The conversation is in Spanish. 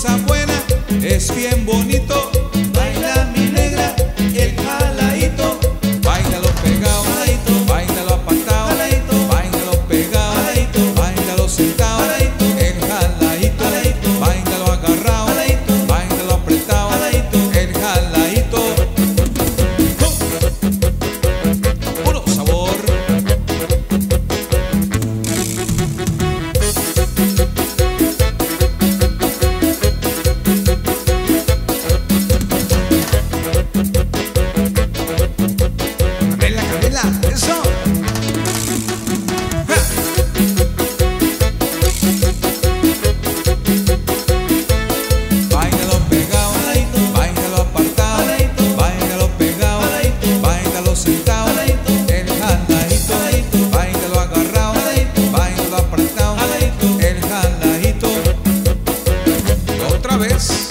cosa buena, es bien bonito. Baila mi negra, el jaladito. Báilalo pegado, báilalo apartado, báilalo pegado, báilalo sentado, el jaladito. Báilalo agarrado, báilalo apretado, el jaladito. Puro sabor. Eso. Báilalo pegado, báilalo apartado, báilalo pegado, báilalo sentado, el jaladito. Báilalo agarrado, báilalo apretado, el jaladito. Otra vez.